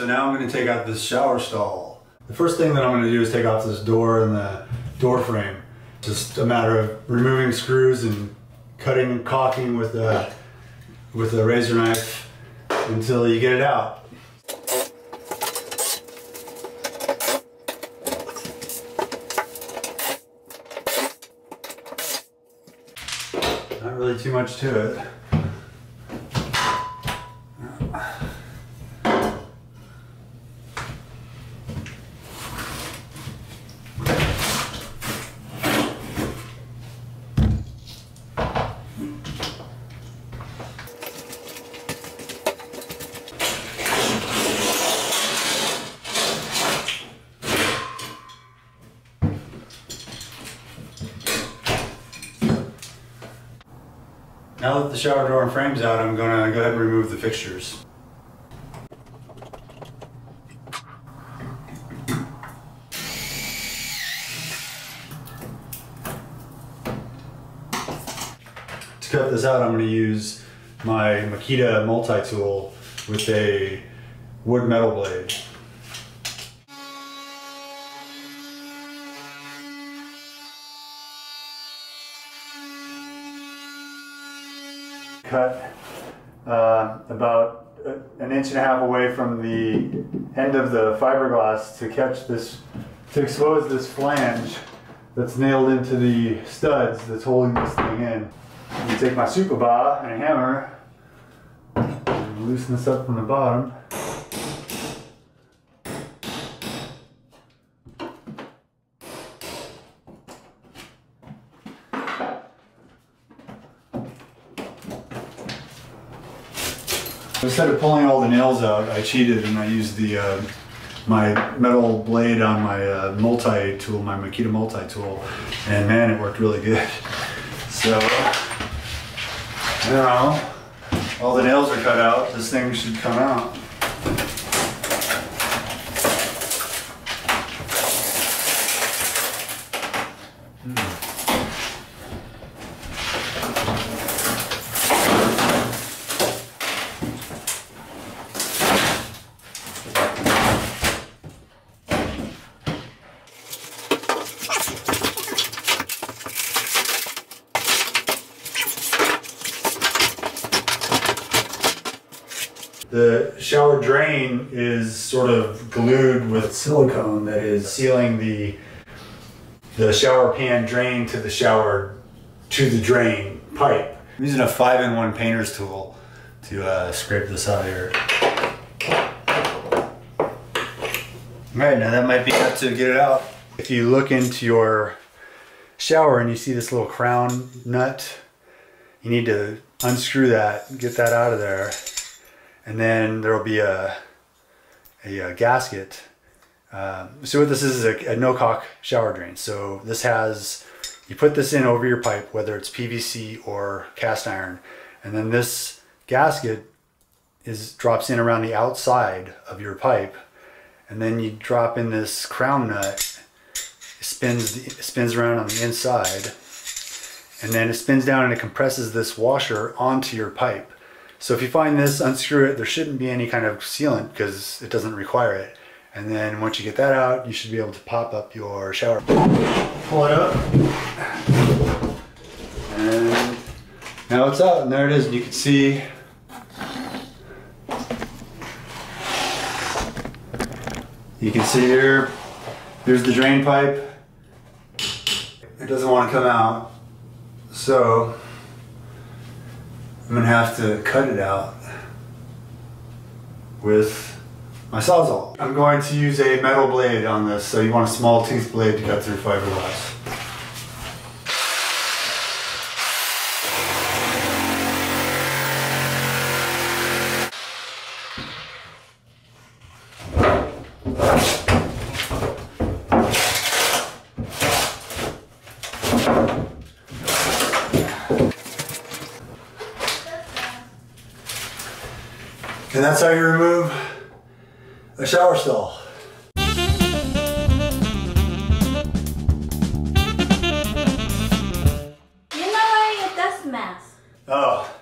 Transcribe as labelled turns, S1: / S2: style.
S1: now I'm going to take out this shower stall. The first thing that I'm going to do is take off this door and the door frame. Just a matter of removing screws and cutting and caulking with a razor knife until you get it out. Not really too much to it. Now that the shower door and frame's out, I'm going to go ahead and remove the fixtures. To cut this out, I'm going to use my Makita multi-tool with a wood metal blade. Cut about an inch and a half away from the end of the fiberglass to catch this, to expose this flange that's nailed into the studs that's holding this thing in. I'm take my super bar and a hammer and loosen this up from the bottom. Instead of pulling all the nails out, I cheated and I used the my metal blade on my multi-tool, my Makita multi-tool, and man, it worked really good. So now all the nails are cut out, this thing should come out. The shower drain is sort of glued with silicone that is sealing the shower pan drain to the drain pipe. I'm using a 5-in-1 painter's tool to scrape this out of here. Alright, now that might be enough to get it out. If you look into your shower and you see this little crown nut, you need to unscrew that, get that out of there. And then there will be a gasket. So what this is a no-caulk shower drain. So this has, you put this in over your pipe, whether it's PVC or cast iron, and then this gasket drops in around the outside of your pipe, and then you drop in this crown nut. It spins around on the inside, and then it spins down and it compresses this washer onto your pipe. So if you find this, unscrew it. There shouldn't be any kind of sealant because it doesn't require it. And then once you get that out, you should be able to pop up your shower. Pull it up. And now it's out, and there it is. And you can see here, here's the drain pipe. It doesn't want to come out. So I'm going to have to cut it out with my Sawzall. I'm going to use a metal blade on this, so you want a small tooth blade to cut through fiberglass. And that's how you remove a shower stall.
S2: You're not wearing a dust mask.
S1: Oh.